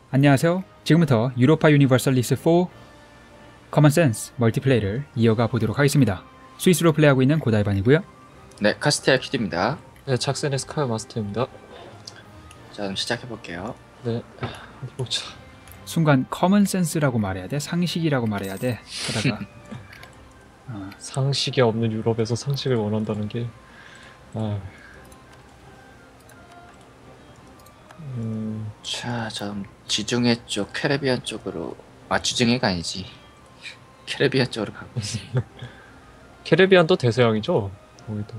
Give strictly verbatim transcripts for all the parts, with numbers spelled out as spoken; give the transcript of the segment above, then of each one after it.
안녕하세요. 지금부터 유로파 유니버설리스 사 커먼 센스 멀티플레이를 이어가 보도록 하겠습니다. 스위스로 플레이하고 있는 고다이반이고요. 네, 카스테아 키드입니다. 네, 작센의 스카이 마스터입니다. 자, 그럼 시작해볼게요. 네, 어디 보자. 순간 커먼 센스라고 말해야 돼? 상식이라고 말해야 돼? 하다가 어. 상식이 없는 유럽에서 상식을 원한다는 게 아... 음... 자, 좀 지중해 쪽, 캐리비안 쪽으로 아, 지중해가 아니지. 캐리비안 쪽으로 가고 있습니다. 캐리비안도 대서양이죠? 거기도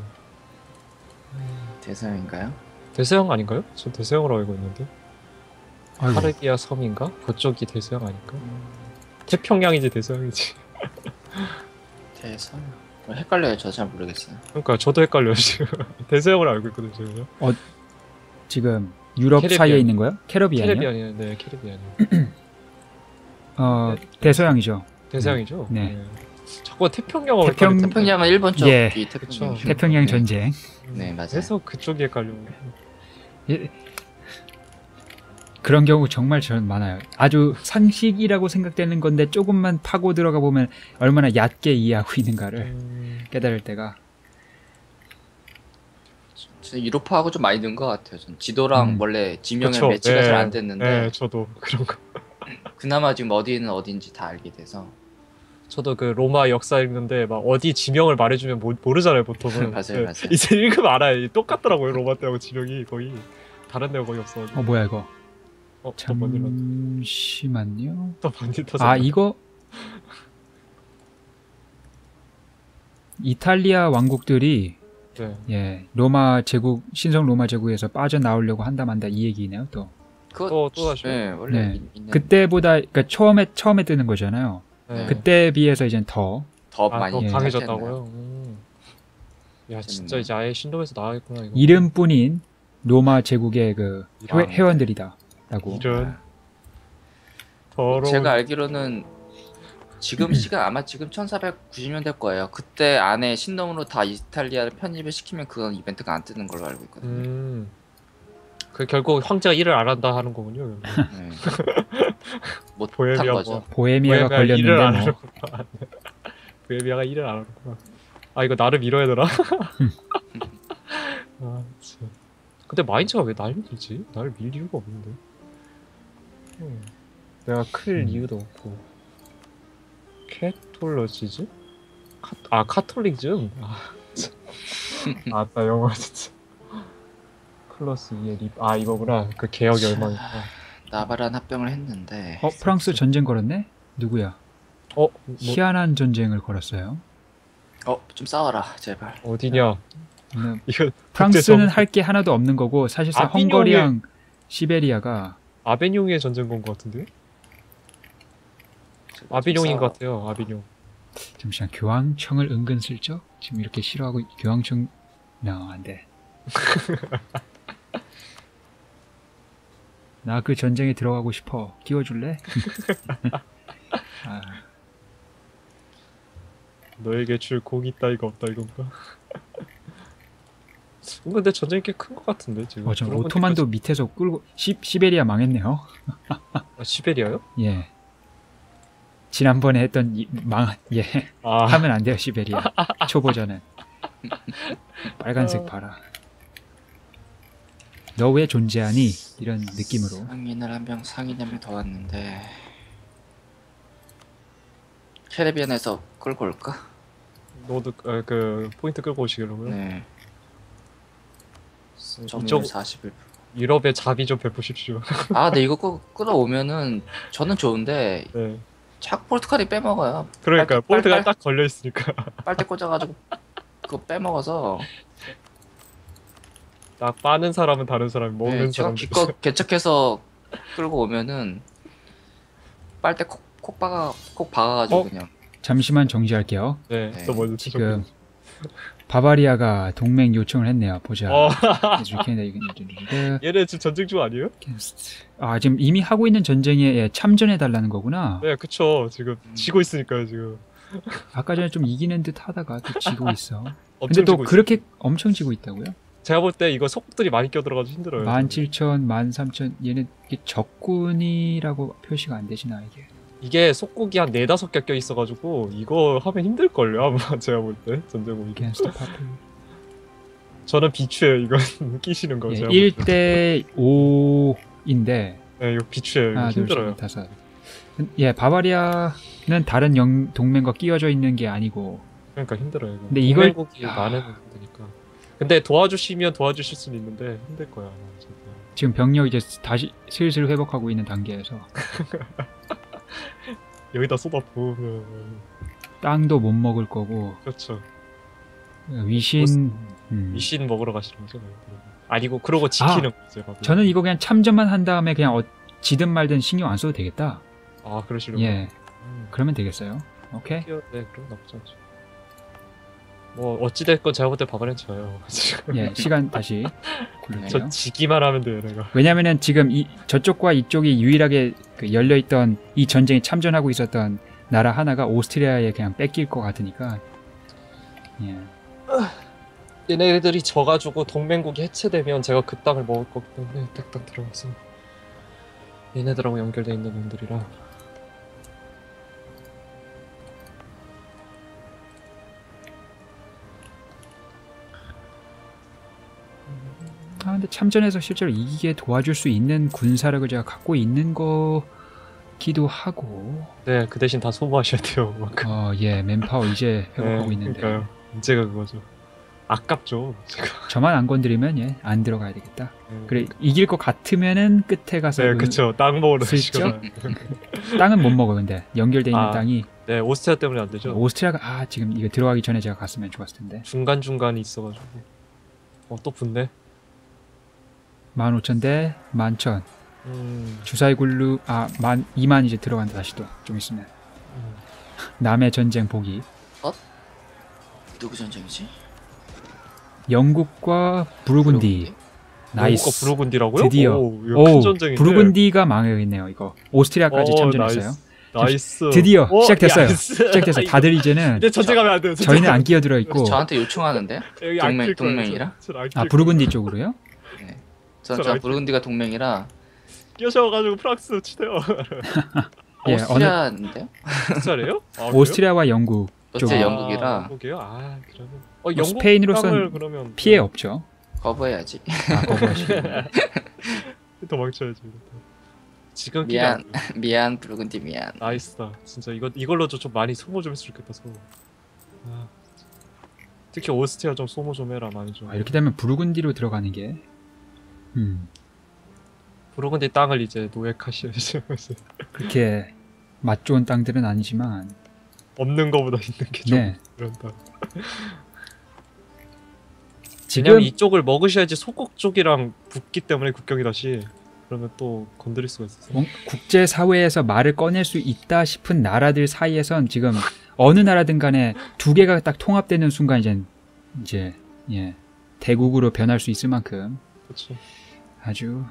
대서양인가요? 대서양 아닌가요? 전 대서양으로 알고 있는데 아이고. 카리비아 섬인가? 그쪽이 대서양 아닐까? 태평양이지 대서양이지. 대서양? 어, 헷갈려요. 저 잘 모르겠어요. 그러니까 저도 헷갈려요 지금. 대서양으로 알고 있거든요 지금. 어, 지금 유럽 캐리비안. 사이에 있는 거요? 캐리비안이요? 캐리비안이요? 네, 캐리비안이요. 어, 네. 대서양이죠. 대서양이죠? 네. 네. 자꾸 태평양을 태평- 헷갈리는데. 태평양은 일본 쪽이 예. 태평양. 그쵸. 태평양 네. 전쟁. 네, 맞아요. 그래서 그쪽이 헷갈려. 예. 그런 경우 정말 전 많아요. 아주 상식이라고 생각되는 건데 조금만 파고 들어가 보면 얼마나 얕게 이해하고 있는가를 음... 깨달을 때가. 진짜 유로파하고 좀 많이 는 것 같아요. 전 지도랑 음. 원래 지명에 그쵸. 매치가 네. 잘 안 됐는데 네, 저도 그런 거. 그나마 지금 어디는 어딘지 다 알게 돼서 저도 그 로마 역사 읽는데 막 어디 지명을 말해주면 모, 모르잖아요 보통은. 맞아요, 맞아요. 이제 읽으면 알아요. 똑같더라고요 로마 때하고 지명이 거의 다른 데가 거의 없어. 어 뭐야 이거? 어, 또 뭔일 났 잠시만요. 또 뭔일 터졌 아 이거 이탈리아 왕국들이 네. 예 로마 제국 신성 로마 제국에서 빠져나오려고 한다 만다 이 얘기네요 또. 그거 또, 또 다시. 네, 원래 네. 있- 있는 그때보다 그러니까 처음에 처음에 뜨는 거잖아요. 네. 그때에 비해서 이젠 더 더 아, 많이 더 예. 강해졌다고요? 음. 야 진짜 재밌네. 이제 아예 신dom에서 나가겠구나 이거. 이름뿐인 로마 제국의 그 회, 이런. 회원들이다라고. 이런 더러운. 제가 알기로는 지금 시간 아마 지금 천사백구십 년대 거예요. 그때 안에 신놈으로 다 이탈리아를 편입을 시키면 그건 이벤트가 안 뜨는 걸로 알고 있거든요. 음. 그 결국 황제가 일을 안 한다 하는 거군요. 네. 못한 보헤미아 거죠. 뭐. 보헤미아가 보헤미아 일을 안 걸렸는데 뭐. 하는구나. 보헤미아가 일을 안 하는구나. 아 이거 나를 밀어야 되나? 아, 참. 근데 마인츠가 왜 날 밀지? 나를 밀 이유가 없는데. 음. 내가 클 음. 이유도 없고. 캐톨러지즈? 카, 아 카톨릭즘? 아, 참. 아따 영어 진짜. 플러스 이의 립. 아 이거구나. 그 개혁이 얼마니까. 나바란 합병을 했는데 어 프랑스 전쟁 걸었네? 누구야? 어? 뭐, 희한한 전쟁을 걸었어요. 어, 좀 싸워라 제발. 어디냐? 음, 이거 프랑스는 국제적- 할 게 하나도 없는 거고 사실상 아비뇽의- 헝가리랑 시베리아가 아베뇽의 전쟁 건 것 같은데? 제발 좀 아비뇽인 싸워라. 것 같아요. 아비뇽. 잠시만 교황청을 은근슬쩍 지금 이렇게 싫어하고 교황청 나 안돼. 나 그 전쟁에 들어가고 싶어. 끼워줄래? 아, 너에게 줄 고기 따위가 없다 이건가? 어, 근데 전쟁이 꽤 큰 것 같은데 지금. 어, 저 그런 건 오토만도 밑에서 끌고 시, 시베리아 망했네요. 느껴지- 아, 시베리아요? 예. 지난번에 했던 이, 망, 예. 아, 하면 안 돼요, 시베리아. 초보자는. 빨간색 어. 봐라. 너 왜 존재하니? 이런 느낌으로. 상인을 한 명 상인 한 명 더 왔는데 캐리비안에서 끌고 올까? 너도 어, 그 포인트 끌고 오시려고요? 네. 이쪽 점유율 사십일. 유럽에 자비 좀 베푸십시오. 아, 근데 이거 꼭 끌어오면은 저는 좋은데 네. 자꾸 포르투갈이 빼먹어요. 그러니까 빨대- 포인트가 빨- 딱 걸려 있으니까 빨대 꽂아가지고 그거 빼먹어서 딱 빠는 사람은 다른 사람이 먹는 네, 제가 사람. 기껏 개척해서 끌고 오면은 빨대 콕, 콕 박아 콕 박아가지고 어? 그냥 잠시만 정지할게요. 네. 네. 또 먼저 지금 바바리아가 동맹 요청을 했네요. 보자. 어, 얘네 지금 전쟁 중 아니에요? 아 지금 이미 하고 있는 전쟁에 예, 참전해 달라는 거구나. 네, 그쵸. 지금 음. 지고 있으니까요 지금. 아까 전에 좀 이기는 듯 하다가 또 지고 있어. 근데 엄청 또 지고 그렇게 엄청 지고 있다고요? 제가 볼 때 이거 속들이 많이 껴들어가지고 힘들어요. 만 칠천, 만 삼천 얘는 이게 적군이라고 표시가 안 되시나 이게? 이게 속국이 한 네다섯 개 껴 있어가지고 이거 하면 힘들걸요 아마 제가 볼 때 전쟁고기. Against the population. 저는 비추예요 이건 끼시는 거. 예, 제가 볼 일 때. 대 오인데 네, 이거 비추예요. 이거 하나, 둘, 힘들어요. 셋, 다섯. 예, 바바리아는 다른 영, 동맹과 끼워져 있는 게 아니고. 그러니까 힘들어요. 이거. 근데 이걸- 동맹국이 아. 많으면 힘드니까. 근데 도와주시면 도와주실 수는 있는데 힘들 거야. 아마 진짜. 지금 병력 이제 다시 슬슬 회복하고 있는 단계에서 여기다 쏟아 부으면 땅도 못 먹을 거고 그렇죠. 위신. 음. 미신 먹으러 가시는 거죠? 아니고 그러고 지키는 거죠. 바로. 저는 이거 그냥 참전만 한 다음에 그냥 어, 지든 말든 신경 안 써도 되겠다. 아 그러시려고. 예, 음. 그러면 되겠어요. 오케이. 네, 그럼 나쁘지 않죠. 뭐 어찌 됐건 제가 볼 때 바바리안 져요. 지금. 예, 시간 다시 저 굴려주세요. 지기만 하면 돼요, 내가. 왜냐면은 지금 이 저쪽과 이쪽이 유일하게 그 열려 있던 이 전쟁에 참전하고 있었던 나라 하나가 오스트리아에 그냥 뺏길 것 같으니까. 예. 얘네들이 져가지고 동맹국이 해체되면 제가 그 땅을 먹을 거기 때문에 딱딱 들어가서 얘네들하고 연결돼 있는 놈들이라. 아 근데 참전해서 실제로 이기게 도와줄 수 있는 군사력을 제가 갖고 있는 거기도 하고. 네, 그 대신 다 소모하셔야 돼요. 막. 어, 예, 맨파워 이제 회복하고 네, 있는데. 그러니까요. 문제가 그거죠. 아깝죠. 제가. 저만 안 건드리면 예, 안 들어가야 되겠다. 네, 그래 이길 것 같으면은 끝에 가서 네, 그 그쵸. 땅 먹으러 슬쩍? 가시거나. 땅은 못 먹어 근데 연결돼 있는 아, 땅이 네, 오스트리아 때문에 안 되죠. 오스트리아가 아 지금 이거 들어가기 전에 제가 갔으면 좋았을 텐데. 중간 중간이 있어가지고. 어, 또 붙네. 만 오천 대 만천. 음, 주사위 굴루 아만 이만 이제 들어간다 다시 또 좀 있으면. 음. 남의 전쟁 보기. 누구 전쟁이지? 영국과 부르군디. 나이스. 영국과 부르군디라고요? 드디어. 오, 이거 큰 오, 전쟁인데. 부르군디가 망해있네요. 이거 오스트리아까지 오, 참전했어요. 나이스. 나이스. 드디어 오, 시작됐어요. 나이스. 시작됐어요. 다들 이제는 이제 전쟁하면 안 돼요. 저희는 안 끼어들어 있고. 저한테 요청하는데 여기 동맹- 안 낄 거예요, 동맹이라? 저- 저안 아 낄 부르군디 쪽으로요? 전, 저 저 알지. 부르군디가 동맹이라 끼어셔가지고 프랑스 치대요. 예, 오스트리아인데요? 진짜래요? 아, 오스트리아와 영국 오스트리아 쪽. 영국이라 영국이요? 아 그러면 어, 뭐 영국 스페인으로선 땅을 그러면 피해 없죠. 거부해야지. 아 거부하시고. 도망쳐야지. 지금 미안 끼가 미안 부르군디 미안. 나이스다. 진짜 이거 이걸로도 좀 많이 소모 좀 했으면 좋겠다. 소모. 아, 진짜. 특히 오스트리아 좀 소모 좀 해라 많이 좀. 아, 이렇게 되면 부르군디로 들어가는 게. 음 부르군디 땅을 이제 노획하셔야죠. 그렇게 맛 좋은 땅들은 아니지만. 없는 거보다 있는 게 좀 네. 그런다. 지금 왜냐면 이쪽을 먹으셔야지 소국 쪽이랑 붙기 때문에 국경이 다시 그러면 또 건드릴 수가 있어서. 뭐 국제 사회에서 말을 꺼낼 수 있다 싶은 나라들 사이에선 지금 어느 나라든 간에 두 개가 딱 통합되는 순간 이제 이제 예 대국으로 변할 수 있을 만큼 그렇죠. 아주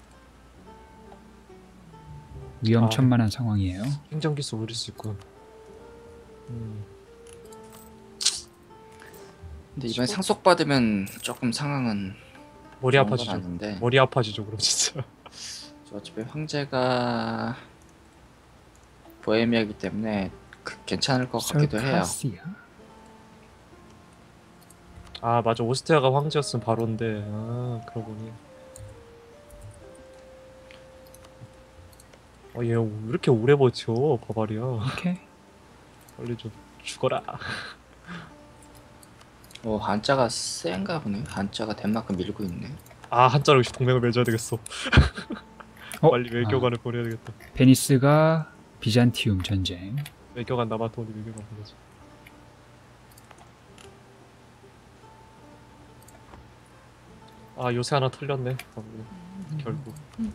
위험천만한 상황이에요. 행정기수 올릴 수 있고. 음. 근데 이번에 상속 받으면 조금 상황은 머리 좋은 건 아파지죠. 아닌데. 머리 아파지죠 그럼 진짜. 저 어차피 황제가 보헤미아이기 때문에 그- 괜찮을 것 같기도 해요. 설카시아? 아 맞아 오스트리아가 황제였으면 바로인데 아 그러고 보니. 어얘 왜 이렇게 오래 버텨 바바리아. 오케이. 빨리 좀 죽어라. 어 한자가 센가 보네. 한자가 덴마크 밀고 있네. 아 한자로 역시 동맹을 맺어야 되겠어. 어? 빨리 외교관을 보내야 되겠다. 베니스가 비잔티움 전쟁. 외교관 남았더니 외교관 보내자. 아 요새 하나 틀렸네. 방금. 결국.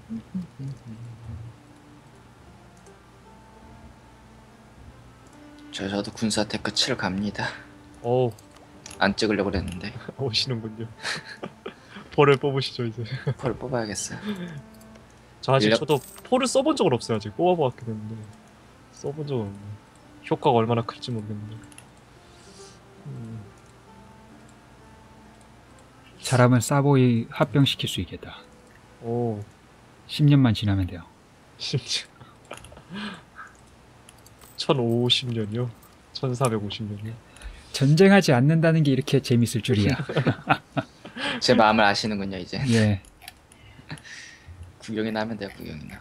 저 저도 군사 테크 칠 갑니다. 어우 안 찍으려고 그랬는데 오시는군요. 벌을 뽑으시죠 이제. 펄 뽑아야겠어요. 저 아직 인력- 저도 폴을 써본 적은 없어요 아직. 뽑아보았긴 했는데 써본 적은 없네. 효과가 얼마나 클지 모르겠는데. 음. 잘하면 사보이 합병시킬 수 있겠다. 오, 십 년만 지나면 돼요. 심지어 천오십 년이요? 천사백오십 년이요? 전쟁하지 않는다는 게 이렇게 재밌을 줄이야. 제 마음을 아시는군요 이제. 예. 구경이나 하면 돼요 구경이나.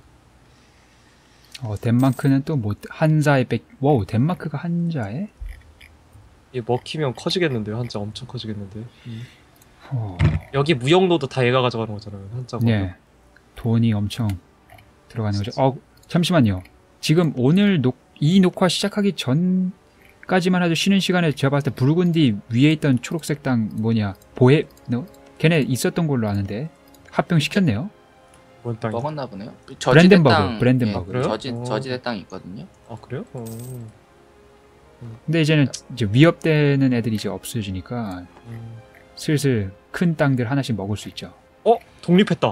어, 덴마크는 또 뭐 한자에 백. 와우, 덴마크가 한자에? 얘 먹히면 커지겠는데요? 한자 엄청 커지겠는데. 음. 어, 여기 무역로도 다 얘가 가져가는 거잖아요. 한자 거. 예. 돈이 엄청 들어가는 거죠. 어, 잠시만요. 지금 오늘 녹, 이 녹화 시작하기 전까지만 해도 쉬는 시간에 제가 봤을 때 부르군디 위에 있던 초록색 땅 뭐냐 보헤 너 걔네 있었던 걸로 아는데 합병시켰네요. 뭔 땅이? 먹었나 보네요. 브랜덴버그, 땅, 브랜덴버그. 예, 그래요? 저지 어. 저지대 땅이 있거든요. 아 그래요? 어. 근데 이제는 이제 위협되는 애들이 이제 없어지니까 음. 슬슬 큰 땅들 하나씩 먹을 수 있죠. 어? 독립했다.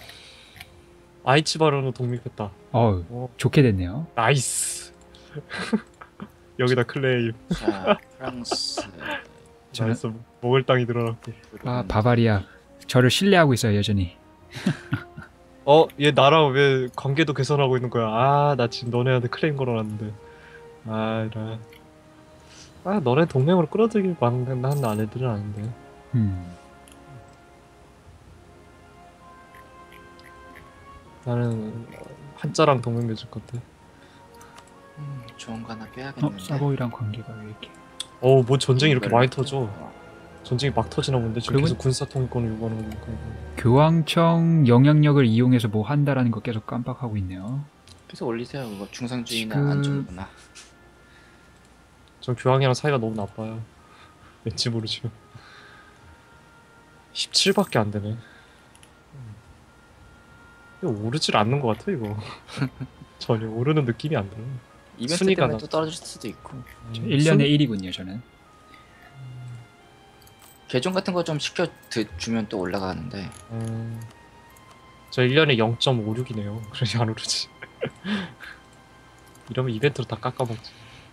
아이치바르는 독립했다. 어우, 어. 좋게 됐네요. 나이스. 여기다 클레임. 자 프랑스. 저는- 나이스. 먹을 땅이 늘어났고. 아, 바바리아. 저를 신뢰하고 있어요, 여전히. 어? 얘 나랑 왜 관계도 개선하고 있는 거야? 아, 나 지금 너네한테 클레임 걸어놨는데. 아, 이런. 아, 너네 동맹으로 끌어들이길 바란다는 애들은 아닌데. 음. 나는 한자랑 동맹 맺을 건데. 음, 좋은 거 하나 어, 빼야겠는데. 사보이랑 관계가 왜 이렇게? 어우, 뭐 전쟁이 이렇게 많이 벨- 터져. 전쟁이 막 터지나 본데 지금 그리고- 계속 군사 통일권을 요구하는 거니까. 교황청 영향력을 이용해서 뭐 한다라는 거 계속 깜빡하고 있네요. 계속 올리세요 그거. 중상주의나 지금- 안쪽구나. 저 교황이랑 사이가 너무 나빠요. 왠지 모르지만. 십칠밖에 안 되네. 이거 오르질 않는 것 같아 이거. 전혀 오르는 느낌이 안 들어. 이벤트 순위가 때문에 나- 또 떨어질 수도 있고. 음, 일 년에 일이군요, 저는. 계정 같은 거 좀 시켜 드, 주면 또 올라가는데. 음, 저 일 년에 영 점 오육이네요. 그러니 안 오르지. 이러면 이벤트로 다 깎아먹지.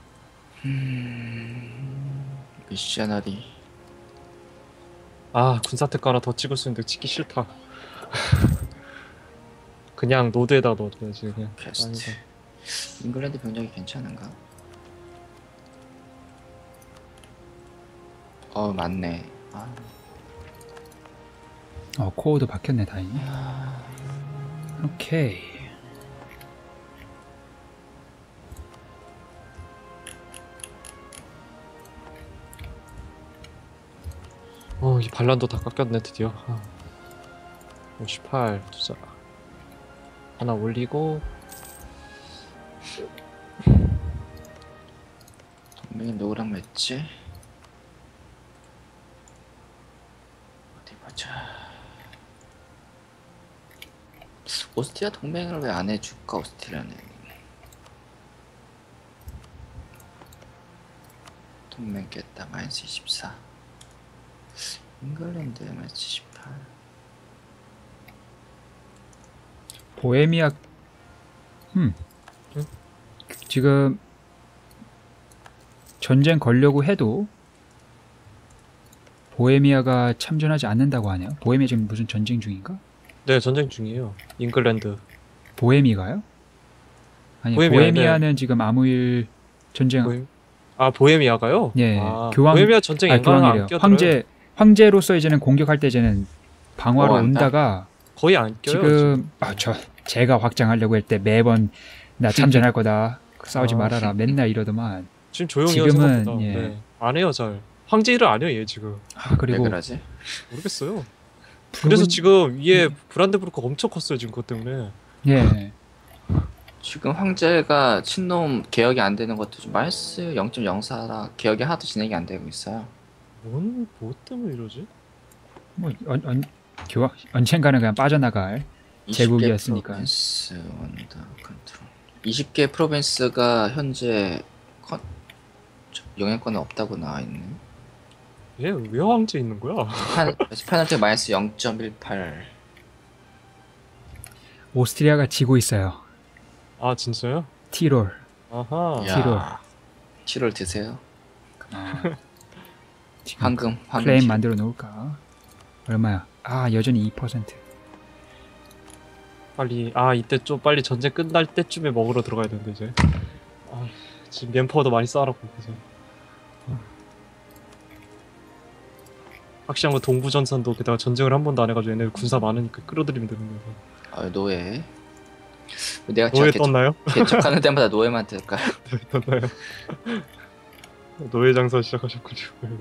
음... 미셔너리. 아, 군사특가 하나 더 찍을 수 있는데 찍기 싫다. 그냥 노드에다 넣어줘야지 그냥. 퀘스트. 아니다. 잉글랜드 병력이 괜찮은가? 어 맞네. 아, 어, 코어도 박혔네, 다행히. 오케이. 어, 이 반란도 다 깎였네 드디어. 아. 오십팔 투자 하나 올리고. 동맹이 누구랑 맺지? 어디 보자. 오스트리아 동맹을 왜 안 해줄까? 오스트리아는 동맹 깼다. 마이너스 이십사. 잉글랜드 마이너스 십팔. 보헤미아, 음. 응? 지금 전쟁 걸려고 해도 보헤미아가 참전하지 않는다고 하네요. 보헤미아 지금 무슨 전쟁 중인가? 네, 전쟁 중이에요. 잉글랜드. 보헤미가요? 아니, 보헤미아, 보헤미아는 지금 아무 일 전쟁 보헤... 아, 보헤미아가요? 예, 아, 교황- 보헤미아 전쟁 아, 앵간한 교황이래요. 안 껴들어요. 황제 황제로서 이제는 공격할 때 이제는 방어로 뭐 한다? 온다가 거의 안 껴요. 지금 아 저 제가 확장하려고 할 때 매번 나 참전할 거다. 싸우지 아. 말아라. 맨날 이러더만. 지금 조용해요. 지금은, 생각보다. 예. 네. 안 해요 잘. 황제 일을 안 해요 얘 지금. 아 왜 그리고 그러지? 모르겠어요. 그래서 부분- 지금 위에 브란드부르크 엄청 컸어요 지금 그것 때문에. 예. 지금 황제가 친놈 개혁이 안 되는 것도 좀 마이너스 영 점 영사라 개혁이 하나도 진행이 안 되고 있어요. 뭔, 뭐 때문에 이러지? 뭐 언, 언, 교황 언젠가는 그냥 빠져나갈 제국이었으니까. 프로빈스 원더 컨트롤. 이십 개 프로빈스가 현재 컨... 저- 영향권은 없다고 나와 있네. 얘 왜 황제 있는 거야? 한 페널티 마이너스 영 점 일팔. 오스트리아가 지고 있어요. 아 진짜요? 티롤. 아하. 티롤. 티롤 드세요. 아, 지금 황금 황금. 클레임 티롤. 만들어 놓을까? 얼마야? 아 여전히 이 퍼센트. 빨리 아 이때 좀 빨리 전쟁 끝날 때쯤에 먹으러 들어가야 되는데 이제. 아 지금 맨파워도 많이 쌓아놓고 그래서. 확실한 건 동부전선도 게다가 전쟁을 한 번도 안 해가지고 얘네 군사 많으니까 끌어들이면 되는 거고. 아 노예. 내가 노예 제가 떴나요? 개척, 개척하는 때마다 노예만 될까요? 노예 떴나요? 노예 장사 시작하셨군요.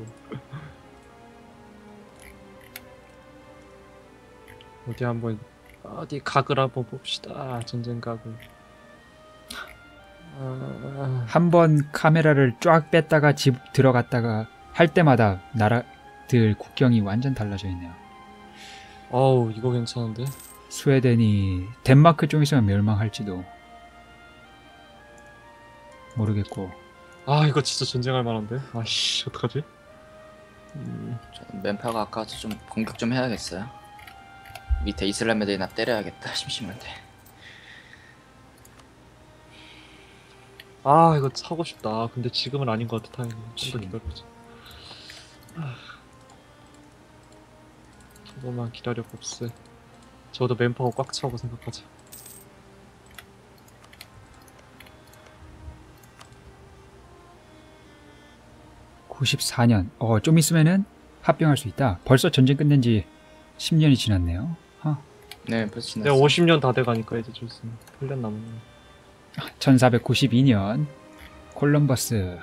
어디 한번 어디 각을 한번 봅시다. 전쟁 각을. 아, 한 번 카메라를 쫙 뺐다가 집 들어갔다가 할 때마다 나라들 국경이 완전 달라져 있네요. 어우 이거 괜찮은데? 스웨덴이 덴마크 좀 있으면 멸망할지도 모르겠고. 아 이거 진짜 전쟁할 만한데? 아씨 어떡하지? 음, 저는 맨파가 아까도 좀 공격 좀 해야겠어요. 밑에 이슬람 애들이나 때려야겠다. 심심한데. 아 이거 사고 싶다. 근데 지금은 아닌 것 같아. 타이밍. 좀더 그치. 기다려보자. 아, 조금만 기다려봅세. 저도 맨파워 꽉 차고 생각하자. 구십사 년. 어, 좀 있으면은 합병할 수 있다. 벌써 전쟁 끝낸 지 십 년이 지났네요. 하. 네, 벌써 지났어. 내가 오십 년 다 돼가니까 이제 좀 있으면 팔 년 남았네. 천사백구십이 년 콜럼버스.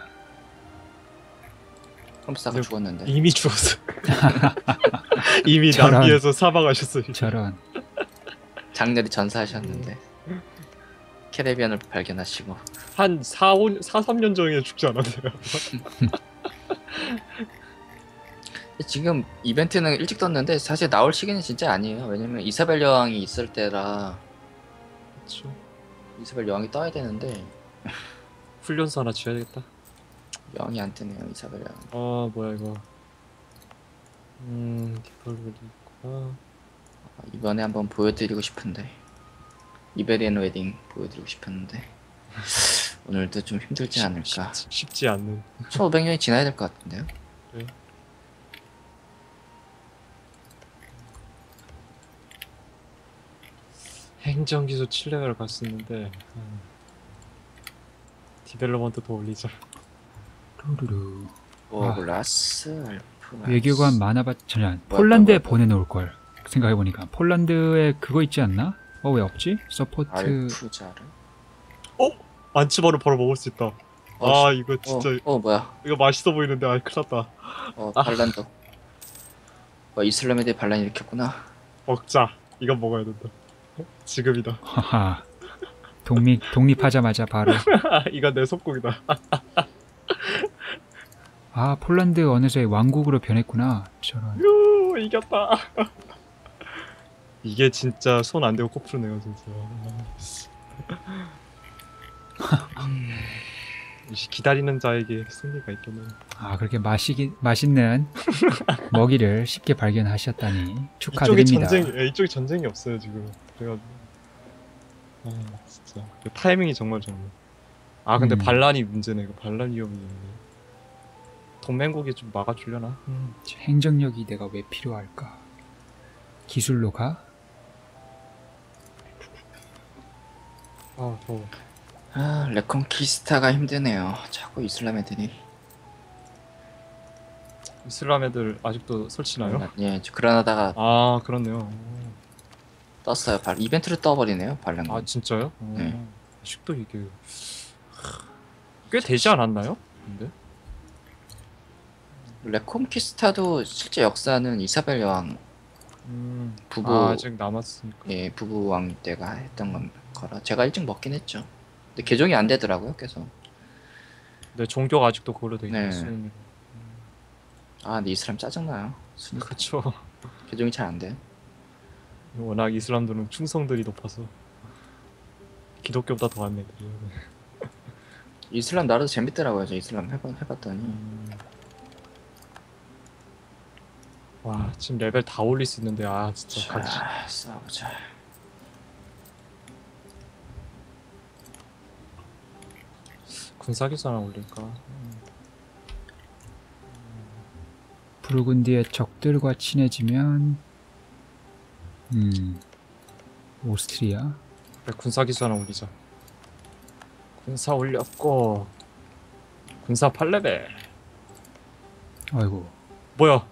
컴스타가 근데 죽었는데. 이미 죽었어. 이미 저런. 남미에서 사망하셨어요. 저런. 장렬히 전사하셨는데. 캐리비안을 발견하시고. 한 사, 오, 사, 삼 년 전에 죽지 않았나요? 지금 이벤트는 일찍 떴는데 사실 나올 시기는 진짜 아니에요. 왜냐면 이사벨 여왕이 있을 때라 그렇죠. 이사벨 여왕이 떠야 되는데 훈련소 하나 지어야겠다. 여왕이 안 뜨네요. 이사벨 여왕. 아 뭐야 이거. 음 디폴블이 있구나. 이번에 한번 보여드리고 싶은데 이베리안 웨딩 보여드리고 싶었는데 오늘도 좀 힘들지 않을까. 쉽지, 쉽지 않는. 천오백 년이 지나야 될 것 같은데요. 네. 행정기술 칠 레벨을 갔었는데 음. 디벨로먼트 더 올리자. 루루루. 오글라스 알프 외교관 많아봤 전혀. 뭐야, 폴란드에 뭐야, 뭐야. 보내놓을 걸. 생각해보니까 폴란드에 그거 있지 않나? 어 왜 없지? 서포트. 알프자르. 안치마를 바로 먹을 수 있다. 어, 아 이거 진짜 어, 어 뭐야? 이거 맛있어 보이는데 아 큰일났다. 어 아. 반란도. 어, 이슬람에 대해 반란 일으켰구나. 먹자. 이건 먹어야 된다. 지금이다. 하하. 독립 독립하자마자 바로. 이건 내 속국이다. 아 폴란드 어느새 왕국으로 변했구나. 저런. 유 이겼다. 이게 진짜 손 안 대고 코 푸르네요 진짜. 이 기다리는 자에게 승리가 있겠네. 아 그렇게 마시기 맛있는 먹이를 쉽게 발견하셨다니 이쪽에 축하드립니다. 전쟁, 예, 이쪽에 전쟁이 없어요 지금. 그래가지고 아 진짜 그 타이밍이 정말 좋네. 아 근데 음. 반란이 문제네. 이거 반란 위험이 있네. 동맹국이 좀 막아주려나? 음, 행정력이 내가 왜 필요할까? 기술로 가? 아 더워. 아 레컨키스타가 힘드네요. 자꾸 이슬람 애들이. 이슬람 애들 아직도 설치나요? 예, 저 그러다가 아 그렇네요. 떴어요. 발 이벤트를 떠버리네요. 반란. 아 진짜요? 네. 어, 아직도 이게 꽤 되지 않았나요? 근데 레콤키스타도 실제 역사는 이사벨 여왕 음, 부부 아, 아직 남았으니까. 예 부부 왕 때가 했던 건 거라 제가 일찍 먹긴 했죠. 근데 개종이 안 되더라고요. 계속. 네 종교가 아직도 그걸로 돼 네. 있는. 아 근데 이슬람 짜증나요. 순위 그렇죠. 개종이 잘 안 돼. 워낙 이슬람들은 충성들이 높아서 기독교보다 더 많네. 이슬람 나라도 재밌더라고요. 저 이슬람 해봐, 해봤더니 음. 와 지금 레벨 다 올릴 수 있는데 아 진짜 가기 싫- 자 싸우자. 군사기술 하나 올릴까? 음. 부르군디의 적들과 친해지면 음 오스트리아. 그래, 군사 기술 하나 올리자. 군사 올렸고 군사 팔 레벨. 아이고 뭐야?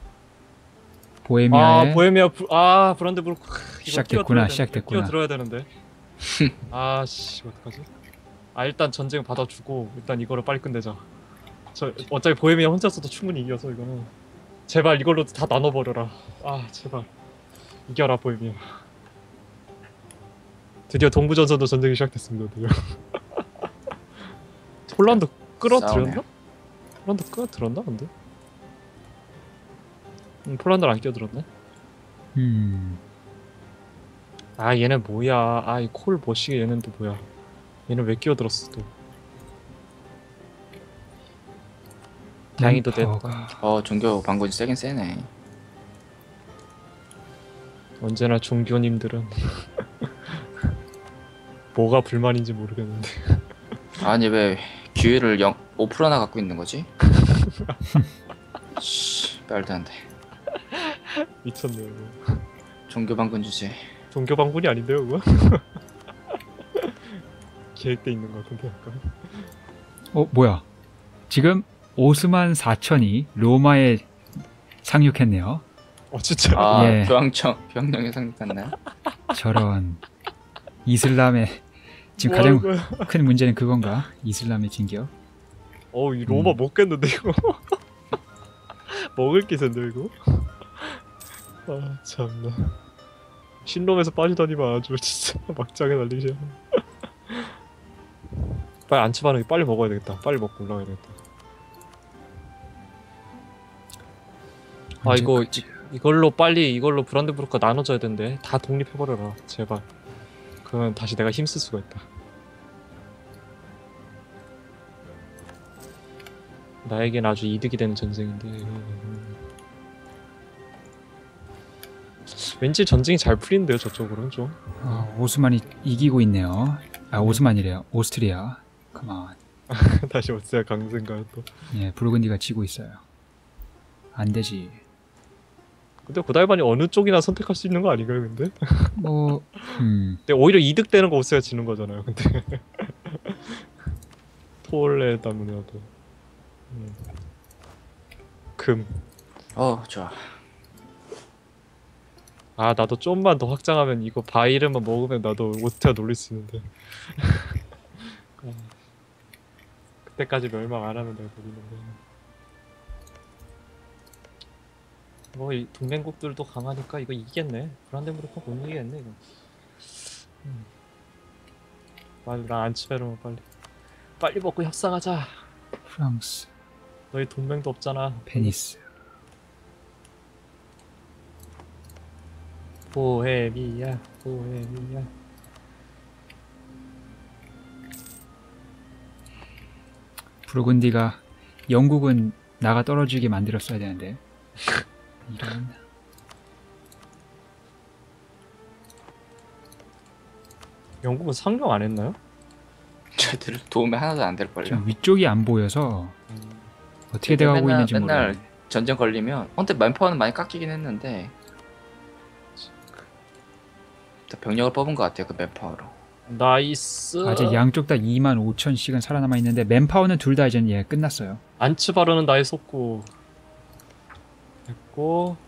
보헤미아의 아 보헤미아 부, 아 브란드부르크 이거 시작됐구나, 끼어들어야 되는데, 시작됐구나. 끼어들어야 되는데. 아씨 어떡하지? 아 일단 전쟁 받아주고 일단 이거를 빨리 끝내자. 저 어차피 보헤미아 혼자서도 충분히 이겨서 이거는 제발 이걸로 다 나눠버려라. 아 제발 이겨라 보헤미아. 드디어 동부전선도 전쟁이 시작됐습니다. 드디어. 폴란드 끌어들였나? 싸우네요. 폴란드 끌어들었나 근데? 음, 폴란드를 안 끼어들었네. 음 아 얘는 뭐야? 아이 콜 머시게 얘는 또 뭐야? 얘는 왜 끼어들었어 또? 다행히도 파워가 됐다. 어 종교 방군이 세긴 세네. 언제나 종교님들은 뭐가 불만인지 모르겠는데. 아니 왜 기회를 영 오 퍼센트나 갖고 있는 거지? 씨, 말도 안 돼. 미쳤네요. 이거. 종교 방군 주제. 종교 방문이 아닌데요, 그거? 계획돼 있는 것 같은데 약간. 어 뭐야 지금 오스만 사천이 로마에 상륙했네요. 어 진짜. 아 예. 교황청 교황령에 상륙했나요? 저런 이슬람의 지금 뭐 하는 가장 거야? 큰 문제는 그건가? 이슬람의 진격. 어우 이 로마 음. 먹겠는데 이거. 먹을 기세인데 이거. 아 참나. 신롬에서 빠지다니만 아주 진짜 막장에 날리시네. 빨리 안치바는 빨리 먹어야 되겠다. 빨리 먹고 올라가야 되겠다. 아 이거 언제까지? 이걸로 빨리 이걸로 브란드부르크가 나눠져야 되는데 다 독립해버려라 제발. 그러면 다시 내가 힘쓸 수가 있다. 나에겐 아주 이득이 되는 전쟁인데. 왠지 전쟁이 잘 풀리는데요 저쪽으로는 좀. 어, 오스만이 이기고 있네요. 아 오스만이래요. 오스트리아. 그만. 다시 오스트리아 강세인가요 또. 예, 부르근디가 지고 있어요. 안 되지. 근데 고달반이 어느 쪽이나 선택할 수 있는 거 아닌가요 근데? 뭐, 음, 근데 오히려 이득되는 거 오스트리아가 지는 거잖아요 근데. 톨레 때문에라도. 음. 금. 어 좋아. 아 나도 좀만 더 확장하면 이거 바이르만 먹으면 나도 오스트리아 놀릴 수 있는데. 아, 그때까지 멸망 안 하면 내가 놀리는데. 뭐 이 동맹국들도 강하니까 이거 이기겠네. 브란덴부르크 못 이기겠네 이거. 음. 빨리 나 안치베르만 빨리 빨리 먹고 협상하자. 프랑스, 너희 동맹도 없잖아. 베니스. 보헤미야 보헤미야. 부르근디가 영국은 나가 떨어지게 만들었어야 되는데. 이런. 영국은 상륙 안 했나요? 저들 도움이 하나도 안 될걸요. 좀 위쪽이 안 보여서 어떻게 돼가고 맨날- 있는지 맨날 모르겠네. 전쟁 걸리면 어, 근데 맨파워는 많이 깎이긴 했는데 더 병력을 뽑은 것 같아요 그 맨파워로. 나이스. 아직 양쪽 다 이만 오천씩은 살아남아 있는데 맨파워는 둘 다 이제 예, 끝났어요. 안치바르는 나의 속구. 됐고.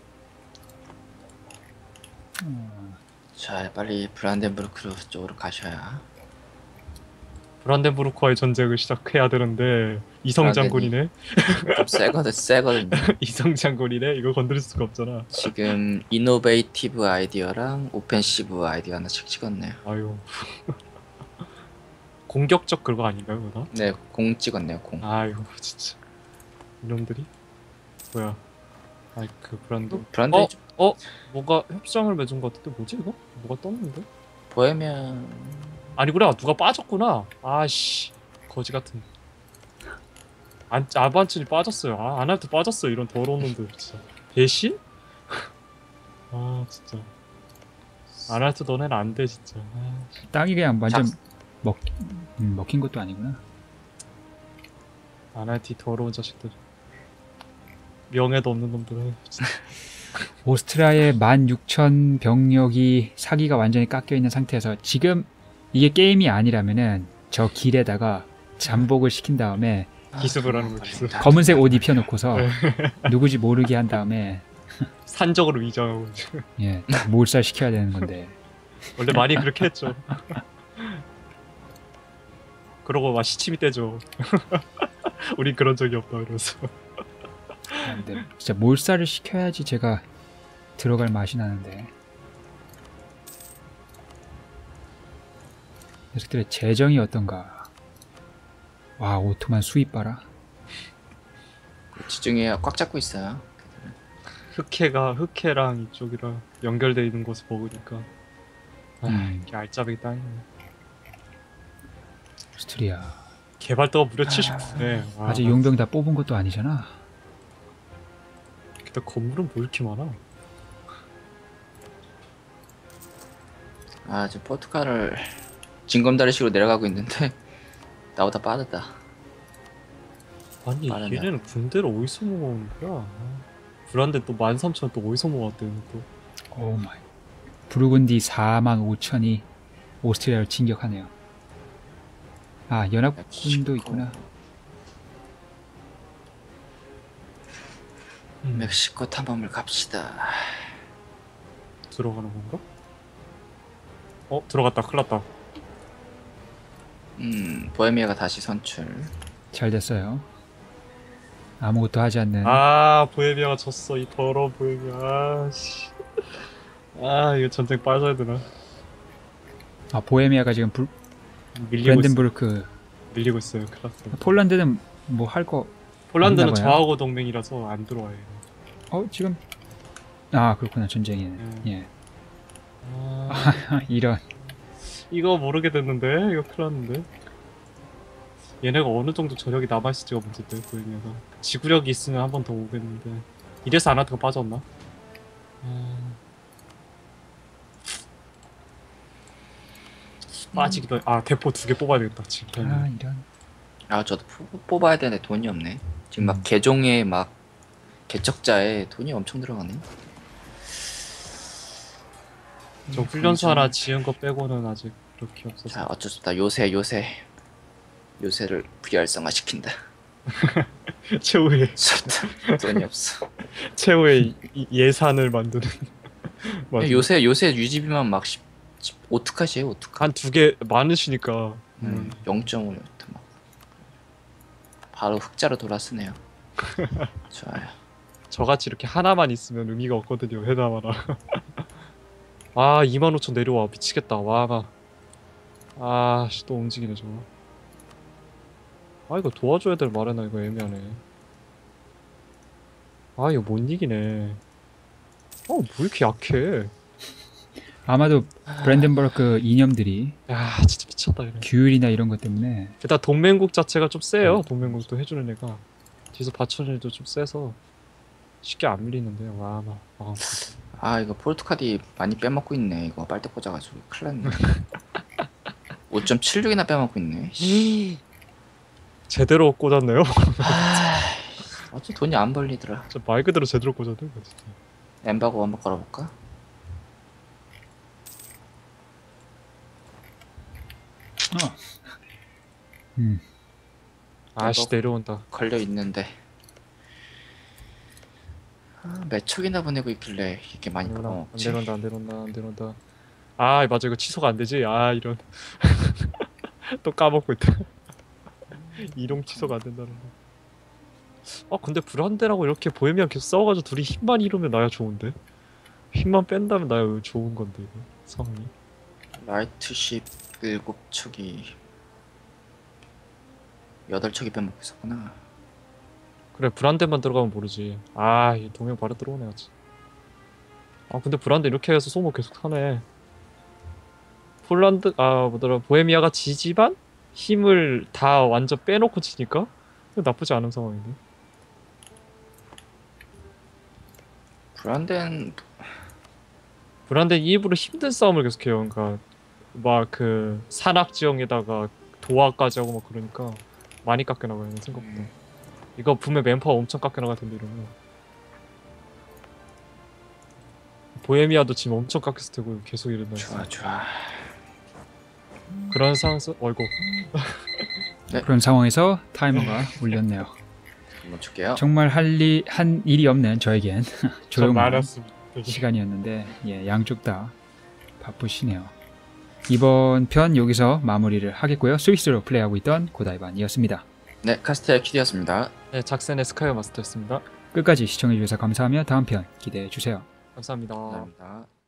자 빨리 브란덴부르크 쪽으로 가셔야. 브란덴부르크와의 전쟁을 시작해야 되는데 이성 장군이네. 좀 세거든 세거든요. 이성 장군이네. 이거 건드릴 수가 없잖아. 지금 이노베이티브 아이디어랑 오펜시브 아이디어 하나씩 찍었네요. 아유. 공격적 그거 아닌가요, 그거? 네, 공 찍었네요, 공. 아유, 진짜. 이놈들이? 뭐야? 아이, 그 브란드. 브란드 어? 어? 뭐가 협상을 맺은 것 같은데 뭐지 이거? 뭐가 떴는데? 보헤미안 아니구나. 누가 빠졌구나. 아씨. 거지 같은. 안, 아반츠니 빠졌어요. 아, 아날트 빠졌어요. 이런 더러운 놈들 진짜. 배신? 아, 진짜. 아날트 너네는 안 돼, 진짜. 아, 땅이 그냥 완전 작- 먹, 음, 먹힌 것도 아니구나. 아날티 더러운 자식들. 명예도 없는 놈들은. 오스트리아의 만 육천 병력이 사기가 완전히 깎여 있는 상태에서 지금 이게 게임이 아니라면은 저 길에다가 잠복을 시킨 다음에 기습을 하는 거 기습. 검은색 옷 입혀놓고서 누구지 모르게 한 다음에 산적으로 위장하고. 예, 딱 몰살 시켜야 되는 건데. 원래 많이 그렇게 했죠. 그러고 막 시침이 떼죠. 우린 그런 적이 없다 이러면서. 아, 근데 진짜 몰살을 시켜야지 제가 들어갈 맛이 나는데. 녀석들의 재정이 어떤가. 와, 오토만 수입 봐라. 지중해 꽉 잡고 있어요. 흑해가 흑해랑 이쪽이랑 연결돼 있는 곳을 먹으니까. 아, 음. 이게 알짜배기 땅이네. 오스트리아 개발도가 무려 칠십구 네. 와, 아직 용병 다 뽑은 것도 아니잖아. 근데 건물은 뭐 이렇게 많아? 아, 지금 포르투갈을 징검다리식으로 내려가고 있는데 나보다 빠르다. 아니 빠르네. 얘네는 군대를 어디서 모아오는 거야? 불안데 또 만 삼천 또 어디서 모았대 또. 오 마이. 부르근디 사만 오천이 오스트리아를 진격하네요. 아, 연합군도 있구나. 음. 멕시코 탐험을 갑시다. 들어가는 건가? 어 들어갔다. 큰일났다. 음, 보헤미아가 다시 선출. 잘 됐어요. 아무것도 하지 않는. 아 보헤미아가 졌어. 이 더러운 보헤미아. 아씨. 아 이거 전쟁 빠져야 되나? 아, 보헤미아가 지금 불, 밀리고 있어. 브랜덴부르크. 밀리고 있어요. 큰일났어. 폴란드는 뭐 할 거. 폴란드는 없나 봐요. 저하고 동맹이라서 안 들어와요. 어, 지금. 아, 그렇구나. 전쟁이네. 음. 예. 아, 이런. 이거 모르게 됐는데 이거 큰일났는데. 얘네가 어느 정도 저력이 남아있을지가 문제인데 보헤미아가. 지구력이 있으면 한 번 더 오겠는데. 이래서 아나트가 빠졌나? 아... 빠지기도 해. 아 대포 두 개 뽑아야 되겠다 지금. 아, 이런. 아, 저도 뽑- 뽑아야 되는데 돈이 없네. 지금 막 음. 개종에 막 개척자에 돈이 엄청 들어가네. 저 훈련소 하나 지은 거 빼고는 아직 그렇게 없어서. 자, 어쩔 수 없다. 요새 요새 요새를 불활성화 시킨다. 최후의 좋다. 돈이 없어. 최후의 이- 예산을 만드는. 맞아. 요새 요새 유지비만 막 십, 십, 오투카시에요, 오투카. 한 두 개 많으시니까. 음, 영 점 오 막. 바로 흑자로 돌아쓰네요. 좋아요. 저같이 이렇게 하나만 있으면 의미가 없거든요. 해나마나. 아 이만 오천 내려와 미치겠다. 와가. 아씨 또 움직이네 저거. 아 이거 도와줘야 될 말해나 이거 애매하네. 아 이거 못 이기네. 어뭐 이렇게 약해. 아마도 브랜덴부르크 이념들이 야 진짜 미쳤다 이래. 규율이나 이런 것 때문에. 일단 동맹국 자체가 좀 세요. 동맹국도 해주는 애가. 뒤에서 받쳐주는 애도 좀 세서 쉽게 안 밀리는데. 와 막. 아, 아, 이거 포르투갈이 많이 빼먹고 있네. 이거 빨대 꽂아가지고 큰일 났네. 오 점 칠육이나 빼먹고 있네. 제대로 꽂았네요. 아, 어째 돈이 안 벌리더라. 진짜 말 그대로 제대로 꽂았네 이거 진짜. 엠바고 한번 걸어볼까? 어. 음. 아씨 내려온다. 걸려 있는데. 아, 몇 척이나 보내고 있길래 이렇게 많이 안 뽑아먹지. 내려온다 안 내려온다 안 내려온다. 아 맞아 이거 취소가 안 되지. 아 이런. 또 까먹고 있다. 이동 취소가 안 된다는 거. 아 근데 불안대라고 이렇게 보헤미아 계속 싸워가지고 둘이 힘만 잃으면 나야 좋은데. 힘만 뺀다면 나야 좋은 건데 이거 상황이. 라이트십 일곱 척이 여덟 척이 빼먹고 있었구나. 그래 불안대만 들어가면 모르지. 아 이 동행 바로 들어오네 아직. 아 근데 불안대 이렇게 해서 소모 계속 하네. 폴란드 아 뭐더라 보헤미아가 지지만 힘을 다 완전 빼놓고 치니까 나쁘지 않은 상황인데. 불안된 불안대는 일부러 힘든 싸움을 계속해요. 그러니까 막 그 산악 지형에다가 도화까지 하고 막 그러니까 많이 깎여 나가요 생각보다. 이거 분명 맨파워 엄청 깎여 나갈 텐데 이러면. 보헤미아도 지금 엄청 깎였을 테고 계속 이런다. 좋아 좋아. 그런 상황에서 어이구. 그런 상황에서 타이머가 울렸네요. 멈출게요. 정말 할리 한 일이 없는 저에겐 좀 조용한 많았습니다. 시간이었는데 예, 양쪽 다 바쁘시네요. 이번 편 여기서 마무리를 하겠고요. 스위스로 플레이하고 있던 고다이반이었습니다. 네, 카스텔 키디였습니다. 네, 작센의 스카이어 마스터였습니다. 끝까지 시청해주셔서 감사하며 다음 편 기대해주세요. 감사합니다. 감사합니다.